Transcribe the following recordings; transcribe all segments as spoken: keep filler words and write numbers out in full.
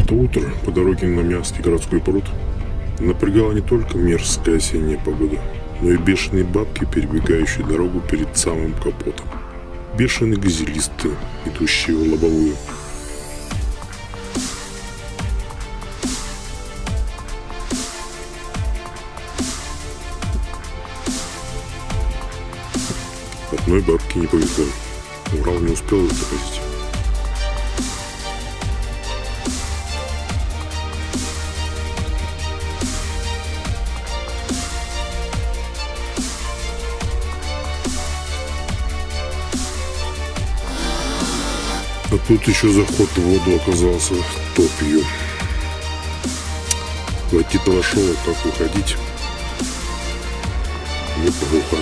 Это утро по дороге на Мямский городской пруд напрягала не только мерзкая осенняя погода, но и бешеные бабки, перебегающие дорогу перед самым капотом. Бешеные газелисты, идущие в лобовую. Одной бабке не повезло. Урал не успел затормозить. А тут еще заход в воду оказался топью. Войти вошел, а как уходить? Неплохо.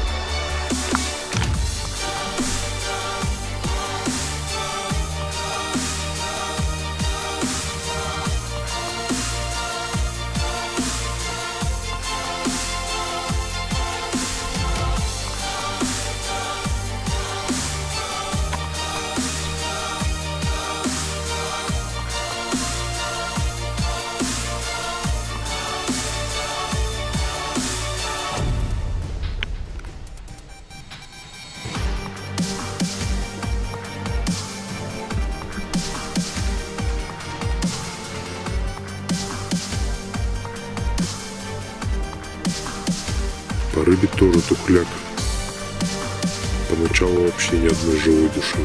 По рыбе тоже тухляк. Поначалу вообще ни одной живой души.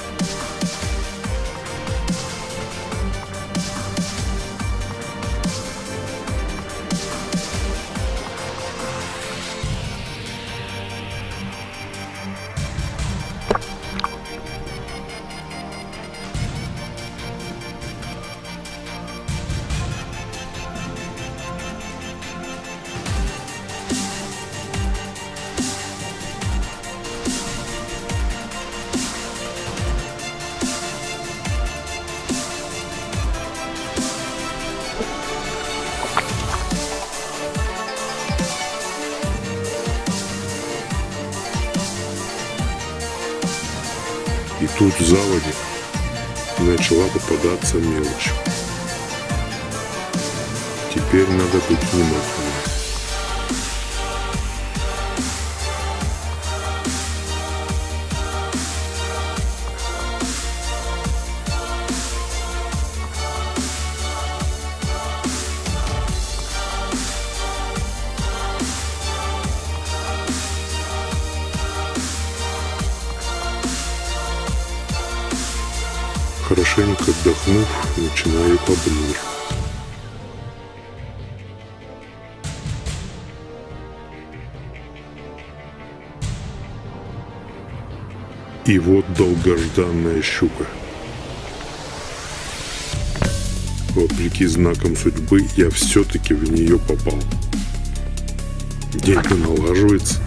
И тут в заводе начала попадаться мелочь. Теперь надо быть внимательным. Хорошенько отдохнув, начинаю обмыр. И вот долгожданная щука. Вопреки знакам судьбы, я все-таки в нее попал. День-то налаживается.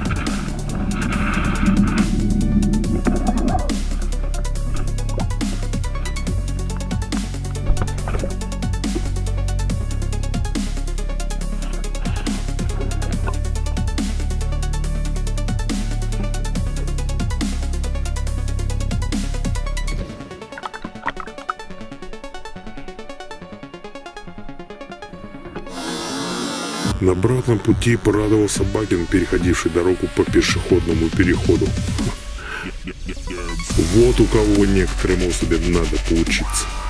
На обратном пути порадовал Собакин, переходивший дорогу по пешеходному переходу. Вот у кого некоторому себе надо поучиться.